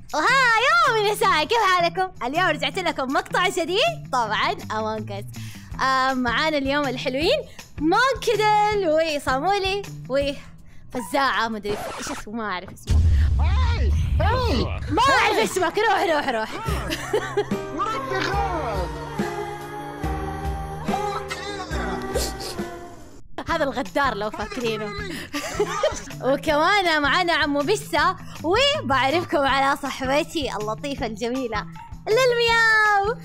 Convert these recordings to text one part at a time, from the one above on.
وها يوم النساء، كيف حالكم؟ اليوم رجعت لكم مقطع جديد طبعا أمونج أس. معانا اليوم الحلوين مونكيدل وصامولي وفزاعة مدري ايش اسمه، ما اعرف اسمه. ما اعرف اسمك. روح هذا الغدار لو فاكرينه. وكمان معانا عمو بسة، وبعرفكم على صحبتي اللطيفة الجميلة للمياو.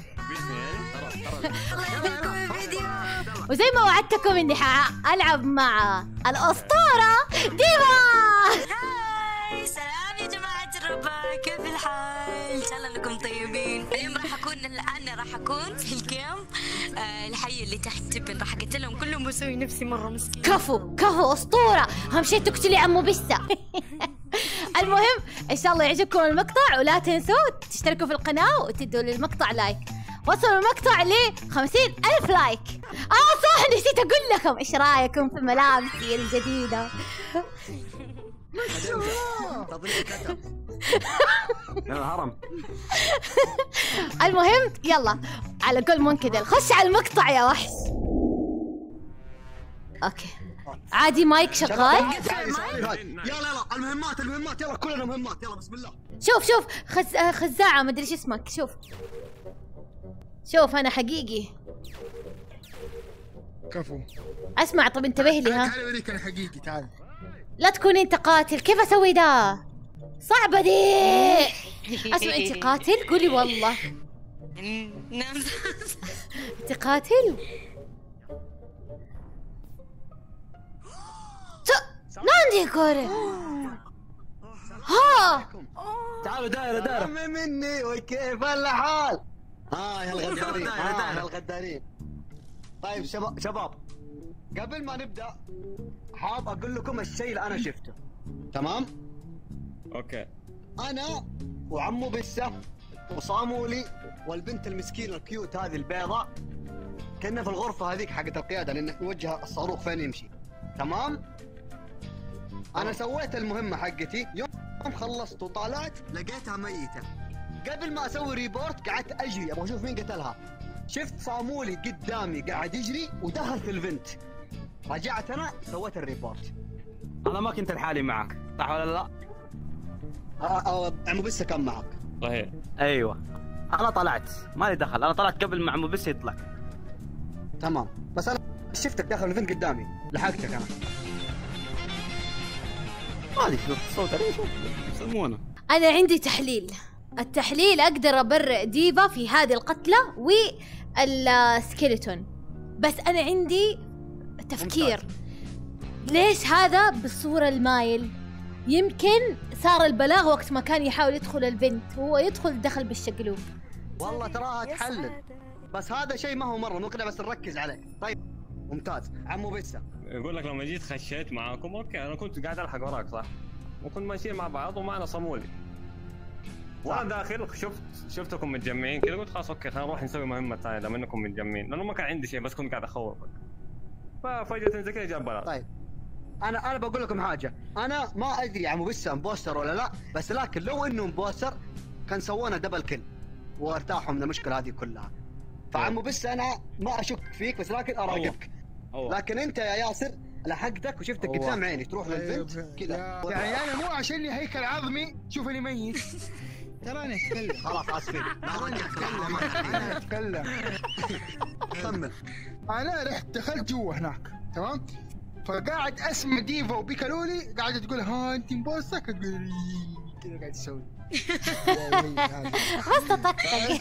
وزي ما وعدتكم اني حألعب مع الأسطورة ديفا. هاي سلام يا جماعة الربا، كيف الحال؟ إن شاء الله انكم طيبين. اليوم راح أكون في الجيم الحي اللي تحت تبن، راح أقتلهم كلهم وأسوي نفسي مرة مسكين. كفو أسطورة. أهم شيء تقتلي عمو بسة. المهم إن شاء الله يعجبكم المقطع، ولا تنسوا تشتركوا في القناة وتدوا للمقطع لايك. وصلوا المقطع ل 50,000 لايك. صح، نسيت أقول لكم إيش رأيكم في ملابسي الجديدة. الهرم. المهم يلا على قول مونكيدل، خش على المقطع يا وحش. اوكي عادي مايك شغال. يلا المهمات يلا كلنا مهمات، يلا بسم الله. شوف خزاعة مدري ايش اسمك. شوف انا حقيقي. كفو. اسمع طب انتبه لي. ها تعال اوريك انا حقيقي. تعال. لا تكون انت قاتل. كيف اسوي ده؟ صعبة دي. اسمع انت قاتل قولي والله. انت قاتل؟ ناندي كوري. ها تعالوا دايرة مني وكيف الحال؟ يا الغدارين. يا الغدارين. طيب شباب قبل ما نبدأ حاب اقول لكم الشيء اللي انا شفته. تمام؟ اوكي. انا وعمو بسة وصامولي والبنت المسكينة الكيوت هذه البيضاء كنا في الغرفة هذيك حقت القيادة لان نوجه الصاروخ فين يمشي. تمام؟ انا سويت المهمة حقتي، يوم خلصت وطلعت لقيتها ميتة. قبل ما اسوي ريبورت قعدت اجري ابغى اشوف مين قتلها. شفت صامولي قدامي قاعد يجري ودخل في الفنت. رجعت انا سويت الريبورت. انا ما كنت لحالي معك صح ولا لا؟ عمو بسة كان معك. صحيح. ايوه انا طلعت مالي دخل، انا طلعت قبل ما عمو بسة يطلع. تمام بس انا شفتك داخل الفنت قدامي لحقتك انا. هذه الصوت عليه يسمونه. انا عندي تحليل. التحليل اقدر ابرئ ديفا في هذه القتلة والسكيلتون، بس انا عندي تفكير. ليش هذا بالصورة المايل؟ يمكن صار البلاغ وقت ما كان يحاول يدخل البنت، وهو دخل بالشقلوب. والله تراها تحلل، بس هذا شيء ما هو مرة مقنع، بس نركز عليه. طيب ممتاز. عمو بسة يقول لك لما جيت خشيت معاكم اوكي، انا كنت قاعد الحق وراك صح؟ وكنا ماشيين مع بعض ومعنا صامولي. وانا داخل شفتكم متجمعين كذا، قلت خلاص اوكي خلينا نروح نسوي مهمة ثانية لما انكم متجمعين، لانه ما كان عندي شيء بس كنت قاعد اخوفك. ففجأة زي كذا جاب بلاغ. طيب انا بقول لكم حاجة، انا ما ادري عمو بسة امبوستر ولا لا، بس لكن لو انه امبوستر كان سوونا دبل كل وارتاحوا من المشكلة هذه كلها. فعمو بسة انا ما اشك فيك، بس لكن اراقبك. لكن انت يا ياسر لحقتك وشفتك قدام عيني تروح للبنت كذا. يعني انا مو عشان لي هيكل عظمي تشوفني ميت. تراني اتكلم. خلاص اسفين. انا اتكلم. كمل. انا رحت دخلت جوا هناك تمام، فقاعد اسمع ديفا وبيكالولي قاعده تقول ها انت مبوسك، اقول كذا قاعد تسوي. بس تطقطق.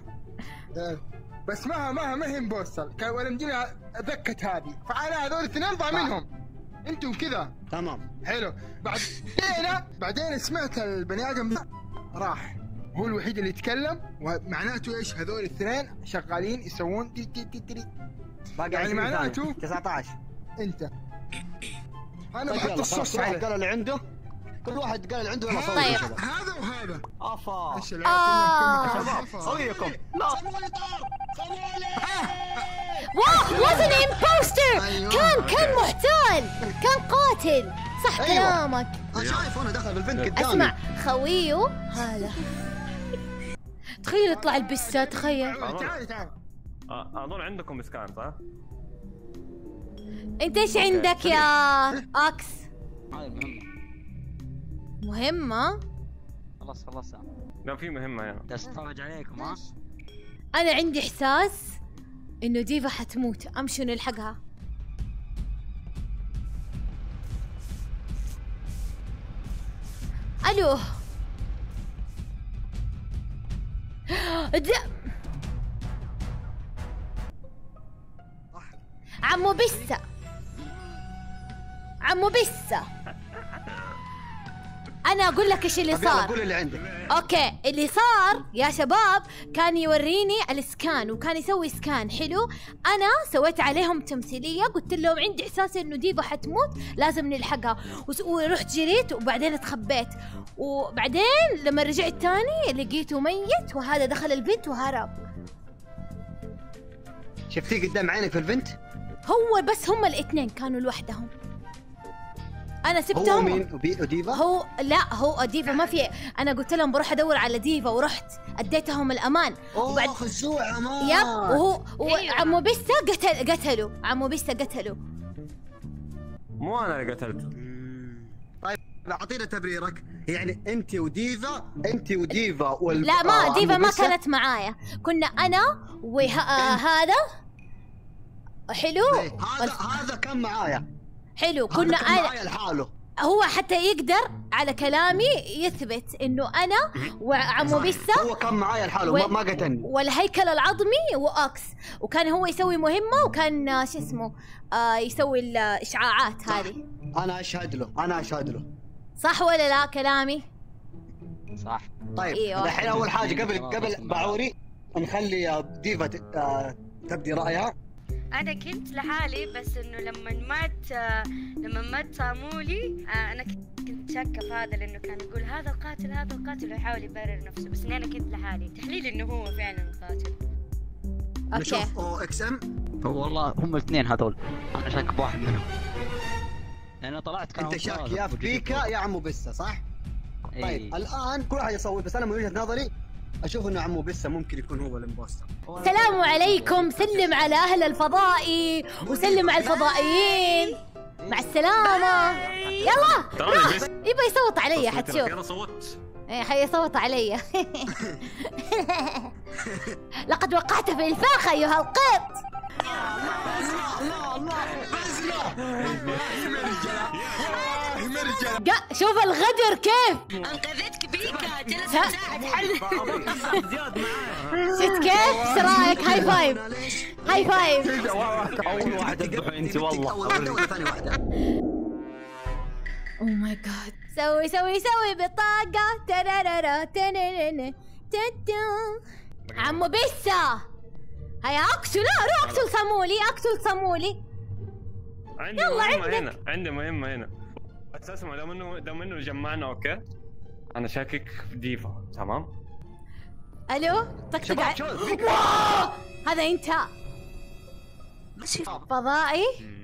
بس ما هي مبوسر، كان ولا مجيني ذكت هذه، فانا هذول الاثنين ضاع منهم. انتم كذا تمام حلو. بعدين سمعت البني ادم راح هو الوحيد اللي يتكلم، ومعناته ايش؟ هذول الاثنين شغالين يسوون تي تي تي تي. يعني معناته 19. انت انا طيب بحط الصوص عليه. عليه. قال اللي عنده، كل واحد قال اللي عنده. يلا طيب. هذا وهذا افا شباب صويكم. لا واو wasn't imposter. أيوة. كان محتال، كان قاتل. صح أيوة. كلامك. انا شايف انا دخل بالبنت قدامي. اسمع خويه هذا، تخيل يطلع البسة، تخيل. تعال اظن عندكم اسكان صح؟ انت ايش عندك يا اكس؟ هاي مهمة. مهمة؟ خلاص خلصنا. لا في مهمة هنا. بس اتفرج عليكم ها. انا عندي احساس انه ديفا حتموت، امشي نلحقها. الو عمو بسة، عمو بسة، انا اقول لك ايش اللي طب يلا صار. قول اللي عندك. اوكي اللي صار يا شباب، كان يوريني الاسكان وكان يسوي سكان حلو. انا سويت عليهم تمثيليه، قلت لهم عندي احساس انه ديفا حتموت لازم نلحقها، ورحت جريت وبعدين اتخبيت، وبعدين لما رجعت تاني لقيته ميت، وهذا دخل البنت وهرب. شفتيه قدام عينك في البنت؟ هو بس هم الاثنين كانوا لوحدهم، انا هو سبتهم. مين؟ وديفا؟ هو لا، هو ديفا ما في. انا قلت لهم بروح ادور على ديفا ورحت اديتهم الامان. اوه خشوع امان. يب، وعمو بسة قتلوا عمو بسة قتلوا. مو انا اللي قتلته. طيب اعطينا تبريرك، يعني انت وديفا لا ما ديفا ما عمو بسة؟ كانت معايا، كنا انا وهذا حلو. هذا كان معايا. حلو هذا كنا كان انا، معايا لحاله. هو حتى يقدر على كلامي يثبت انه انا وعمو بسة هو كان معايا لحاله ما قتلني. والهيكل العظمي واكس، وكان هو يسوي مهمة، وكان شو اسمه يسوي الاشعاعات هذه. انا اشهد له. صح ولا لا كلامي؟ صح. طيب أيوة. الحين اول حاجه قبل بعوري نخلي ديفا تبدي رايها. انا كنت لحالي، بس انه لما مات صامولي انا كنت شاكه في هذا، لانه كان يقول هذا القاتل ويحاول يبرر نفسه، بس اني انا كنت لحالي تحليل انه هو فعلا القاتل. اوكي نشوف او اكس ام. هو والله هم الاثنين هذول، انا شاك بواحد منهم. لانه طلعت كان انت شاك يا في بيكا يا عمو بسة صح؟ طيب الان كل واحد يصوت، بس انا من وجهه نظري اشوف انه عمو بسة ممكن يكون هو الامبوستر. السلام عليكم، سلم على اهل الفضائي وسلم على الفضائيين. مع السلامة. يلا تراني بس يبغى يصوت علي حتشوف. انا صوت. ايه حيصوت علي. لقد وقعت في الفاخ ايها القط. شوف الغدر كيف. انقذتك بيكا، جلست تساعد حل. شفت كيف؟ ايش رايك؟ هاي فايف. هاي فايف. اول واحد اذبحه انت والله. اول واحده ولا ثاني واحده؟ اوه ماي جاد. سوي بطاقة. ترارارا تننن تتو. عمو بسة. هيا اقتل، لا روح اقتل صامولي. عندي يلا مهمة عندك. هنا، عندي مهمة هنا. بس اسمع، دام انه جمعنا اوكي. انا شاكك في ديفا، تمام؟ الو طقطق شباب شوف بيكا. واو! هذا انت شباب فضائي.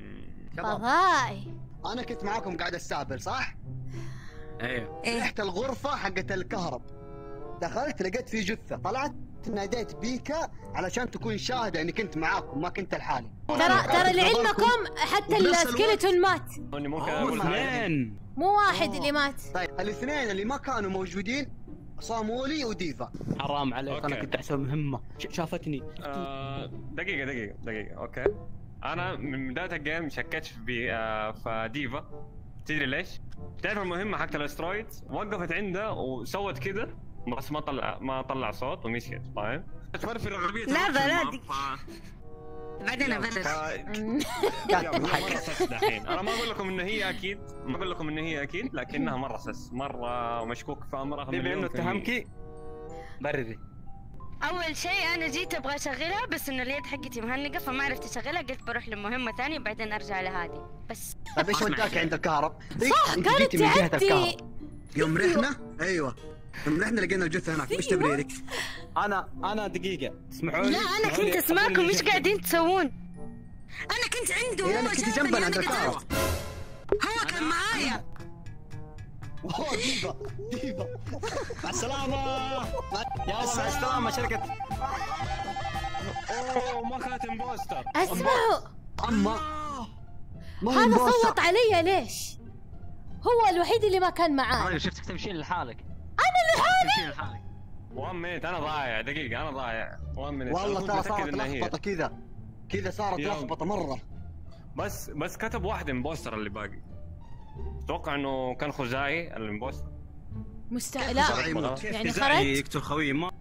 انا كنت معاكم قاعد استهبل صح؟ ايوه. رحت الغرفه حقت الكهرب، دخلت لقيت في جثه، طلعت ناديت بيكا علشان تكون شاهده اني كنت معاكم ما كنت لحالي. ترى لعلمكم حتى السكيلتون مات، اني ممكن اقول حاجة. اثنين. مو واحد اللي مات. طيب الاثنين اللي ما كانوا موجودين صامولي وديفا. حرام عليك، أوكي. انا كنت احسب مهمه شافتني. دقيقة اوكي. انا من بداية الجيم شكيت في ديفا. تدري ليش؟ تعرف المهمة حقت الاسترويد وقفت عنده وسوت كده، بس ما طلع صوت ومشيت، طيب؟ تفرفر الغبية. لا بعدين ابرر. مرة سس دحين. انا ما اقول لكم انه هي اكيد، لكنها مرة سس، مرة مشكوك في امرها. بما انه اتهمكي برري. اول شيء انا جيت ابغى اشغلها، بس انه اليد حقتي مهنقه فما عرفت اشغلها، قلت بروح لمهمه ثانيه بعدين ارجع لهذه بس. طيب ايش وداك عند الكهرب؟ صح كانت تعدي. يوم رحنا ايوه يوم رحنا لقينا الجثه هناك، وش تبريرك؟ انا دقيقه اسمعوا لي. لا انا كنت اسمعكم ايش قاعدين تسوون. انا كنت عنده يعني هو كنت شافني، جنبنا أنا عند قتلت. الكهرباء. هو كان معايا. اوه ديفا ديفا مع السلامة. يا مع السلامة شركة. اوه ما كانت امبوستر. اسمعوا، اما ما هي هذا امبوستر. صوت علي ليش؟ هو الوحيد اللي ما كان معاه. انا شفتك تمشين لحالك. انا لحالي. تمشين لحالك. 1 مينت انا ضايع دقيقة انا ضايع 1 مينت. والله ترى صارت لخبطة كذا صارت يلا. لخبطة مرة. بس كتب واحد امبوستر اللي باقي. اتوقع انه كان خزاعي الامبوستر. لا يموت. يعني خزاعي خرجت. يقتل خويه ما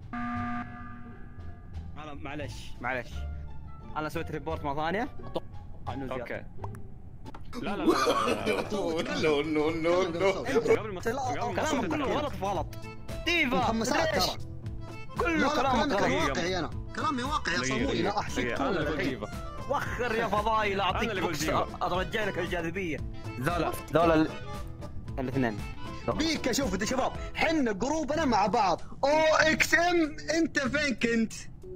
معلش انا سويت ريبورت مره ثانيه اتوقع انه زياد. اوكي. لا لا لا نو قبل ما كلامك كله غلط في غلط. ديفا محمسات ليش؟ ترى. كله كلامك كلامي غلط. واقعي انا. كلامي واقعي يا صمولي. لا احسب انا اللي قلت ديفا. وخر يا فضاي لا اعطيك أنا اللي قلت بوكس ديفا. ارجع لك الجاذبيه. ذولا الاثنين. بيكا شوف يا شباب حنا جروبنا مع بعض. او اكس ام انت فين كنت؟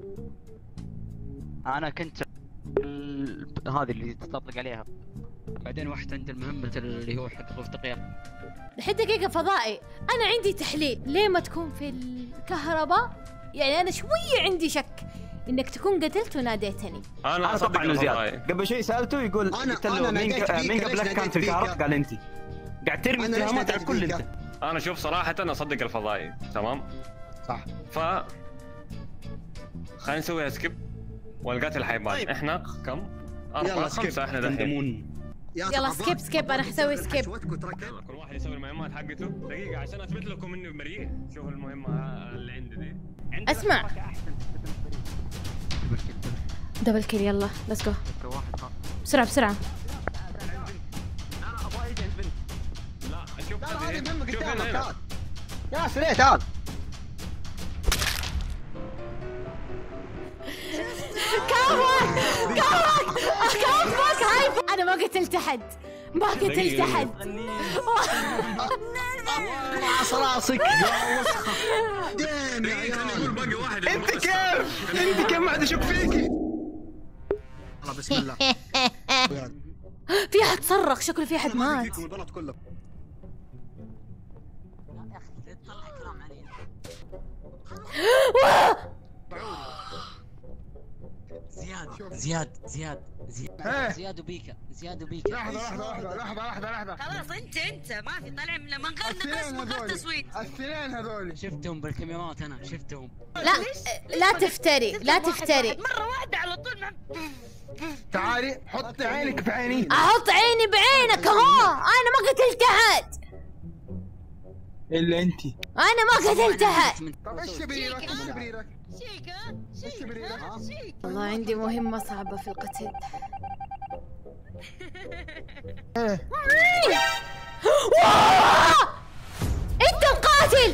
انا كنت هذه اللي تطلق عليها. بعدين واحد عند المهمة اللي هو حق غرفة القيام. الحين دقيقة فضائي، أنا عندي تحليل، ليه ما تكون في الكهرباء؟ يعني أنا شوية عندي شك إنك تكون قتلت وناديتني. انا اتوقع انه زياد. قبل شوي سالته يقول قلت له مين قبلك كان في الكهرباء؟ قال انت. قاعد ترمي أنا ليش اتهامات على ناديت الكل بيكا؟ انت. انا شوف صراحة انا اصدق الفضائي تمام؟ صح. خلينا نسويها سكيب والقتل حيبان. طيب. احنا كم؟ يلا 4 سكيب. 5 احنا دحين. يلا سكيب أنا حسوي سكيب. كل واحد يسوي المهمات حقته. دقيقة عشان اثبت لكم اني بريء. شوف المهمة اللي عندي دي. اسمع، دبل كيل يلا ليتس جو بسرعة بسرعة. لا شوف لا هذه هذه مهمة شوف هنا قدامك. هنا. يا سريع تعال. كفك هاي. أنا ما قتلت أحد، ما قتلت أحد. راس راسك يا وسخة. دين يا كان يقول عيال. باقي واحد. انت كيف ما حد يشك فيكي. الله بسم الله. في أحد صرخ، شكله في أحد مات. فيكم البنات كلهم. زياد وبيكا زياد وبيكا. لحظة. خلاص انت ما في طالع من غير نقاش الاثنين من غير هذول تصويت. الاثنين هذول شفتهم بالكاميرات انا شفتهم. لا تفتري، لا تفتري. مرة واحدة على طول تعالي حط عينك في عيني. أحط عيني بعينك أهو. أنا ما قتلت أحد. الا انت. أنا ما قتلت أحد. طب ايش تبريرك؟ ايش تبريرك؟ شيك ايش تبريرك؟ شيك. والله عندي مهمة صعبة في القتل. أنت القاتل.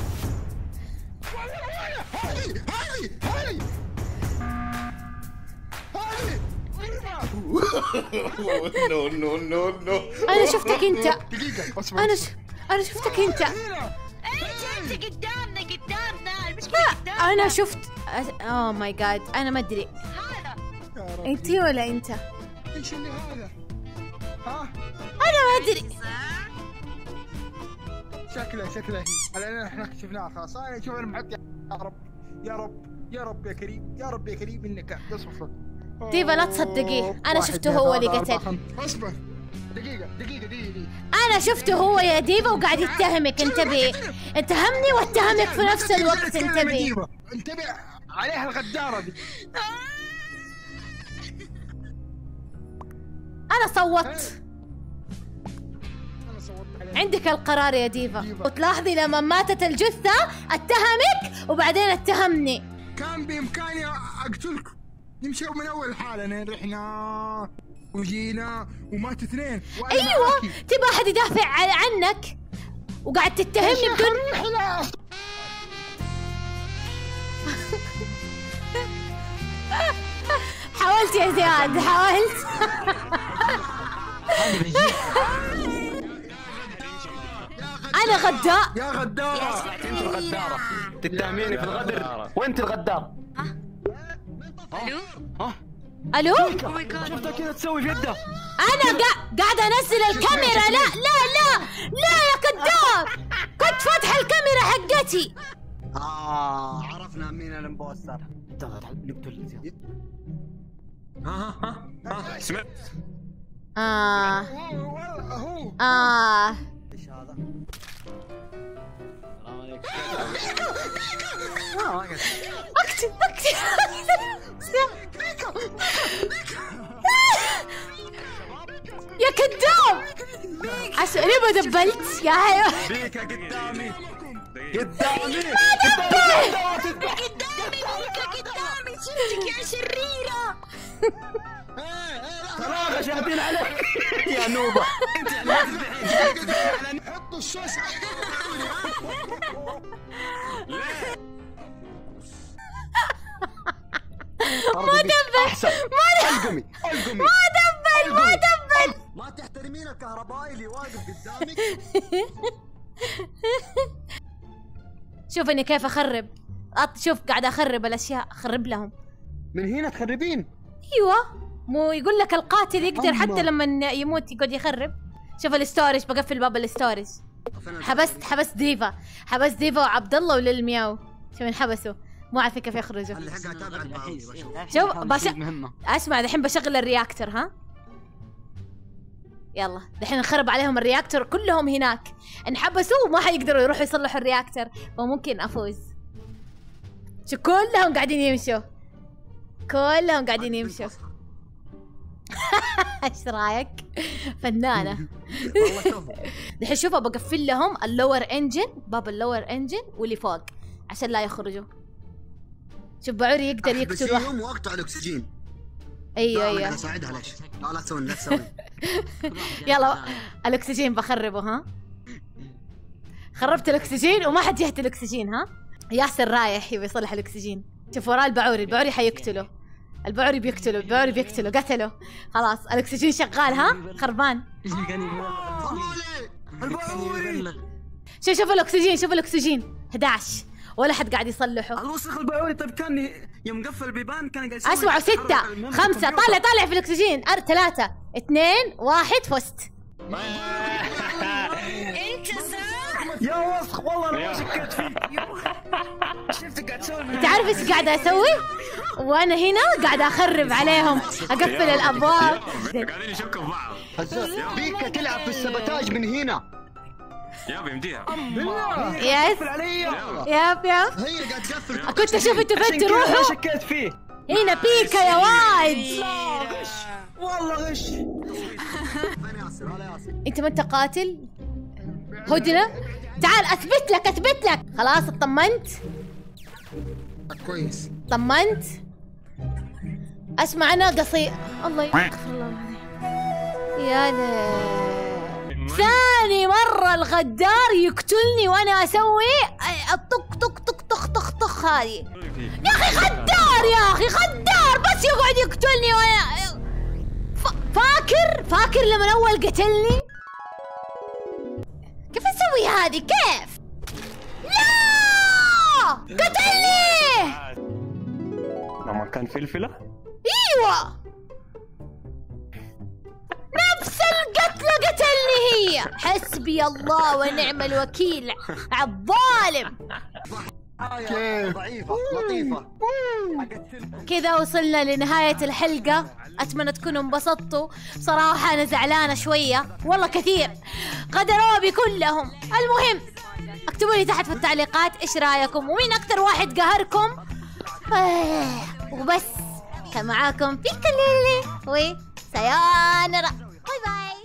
أنا شفتك أنت. دقيقة اصبر. أنا شفتك أنت. انت قدامنا المشكلة قدامنا. أنا شفت. أوه ماي جاد، أنا ما أدري هذا أنتي ولا أنت. ايش اللي هذا؟ ها؟ أنا ما أدري. شكله هي. الان احنا شفناها خلاص. انا شوف انا محط يا رب يا كريم انك تصفى. ديفا لا تصدقيه، أنا شفته هو اللي قتل. اصبر دقيقة. أنا شفته هو يا ديفا وقاعد يتهمك. انتبهي، اتهمني واتهمك في نفس الوقت. انتبهي. انتبه عليها الغدارة دي. أنا صوت. عندك القرار يا ديفا. وتلاحظي لما ماتت الجثة اتهمك وبعدين اتهمني. كان بإمكاني أقتلكم. نمشي من أول حالة رحنا وجينا ومات اثنين. أيوة، تبى أحد يدافع عنك وقاعد تتهمني بدون. حاولت يا زياد، حاولت. أنا غداء. يا غدارة. انت الغدارة. تتهميني في الغدر وانت الغدار. الو ها الو شفتها كذا تسوي في يده. انا قاعده انزل الكاميرا. لا لا لا لا يا كذاب، كنت فاتحه الكاميرا حقتي. عرفنا مين الامبوستر. نقتل. ها سمعت؟ ايش هذا؟ اقتل يا كذاب. ليه ما دبلت يا حيوان؟ بيكا قدامي قدامي شفتك يا شريرة. صراحة شاهدين عليك يا نوبة. انت يعني ما تذبحين. حطوا الشوش ما دبل القمي ما دبل. ما تحترمين الكهربائي اللي واقف قدامك. شوف اني كيف اخرب. شوف قاعده اخرب الاشياء، اخرب لهم. من هنا تخربين؟ ايوه، مو يقول لك القاتل يقدر حتى لما يموت يقعد يخرب. شوف الاستورج، بقفل باب الاستورج. حبست ديفا وعبد الله وللمياو. شوف انحبسوا، مو عارفه كيف يخرجوا. شوف اسمع دحين بشغل الرياكتور. ها يلا دحين نخرب عليهم الرياكتور كلهم هناك، انحبسوا وما حيقدروا يروحوا يصلحوا الرياكتور، وممكن افوز. شو كلهم قاعدين يمشوا، كلهم قاعدين يمشوا. ايش رايك؟ فنانة. دحين شوفوا بقفل لهم اللور انجن، باب اللور انجن واللي فوق عشان لا يخرجوا. شوف بعوري يقدر يقتل واحد. واقطع الاكسجين. ايوه اساعدها ليش؟ لا تسوي يلا الاكسجين بخربه. ها خربت الاكسجين وما حد يهتي الاكسجين. ها ياسر رايح يبي يصلح الاكسجين. شوف وراه البعوري حيقتله. البعوري بيقتله قتله. خلاص الاكسجين شغال. ها خربان. شوف الاكسجين 11 ولا حد قاعد يصلحه. الوسخ البعوري. طيب كان يوم قفل البيبان كان قاعد اسمعوا 6 5 طالع في الاكسجين 3 2 1 فزت. انت يا وسخ والله انا ما شكيت فيك. شفتك قاعد تسوي. انت عارف ايش قاعده اسوي؟ وانا هنا قاعده اخرب عليهم، اقفل الابواب. قاعدين يشكوا في بعض. بيكا تلعب في السبتاج من هنا. يابا يمديها. يس ياب هي قاعد تقفل. كنت اشوف انتوا فين تروحوا. شكيت فيه. هنا بيكا يا وايد. والله غش. انت ما انت قاتل؟ هدنة تعال اثبت لك. خلاص اطمنت. كويس. طمنت. اسمع انا قصير. الله يغفر الله العظيم. يا ليه ثاني مرة الغدار يقتلني وانا اسوي الطق طق طق طق طق طق هذه. يا اخي غدار، يا اخي غدار، بس يقعد يقتلني وانا فاكر لما اول قتلني كيف اسوي هذه؟ كيف؟ لا قتلني. لما كان فلفلة. ايوه نفس القتلة قتلني هي. حسبي الله ونعم الوكيل عالظالم. ضعيفة لطيفة. كذا وصلنا لنهاية الحلقة، أتمنى تكونوا انبسطتوا. صراحة أنا زعلانة شوية والله كثير، غدروا بي كلهم. المهم اكتبوا لي تحت في التعليقات إيش رأيكم ومين أكتر واحد قهركم. وبس كان معاكم بيكا ليلي وسيانرا. باي باي.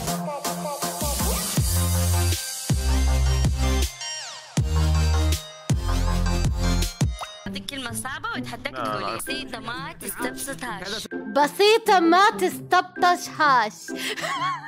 كلمة صعبة واتحداك تقولي بسيطة ما تستبسطهاش. بسيطة ما تستبطشهاش.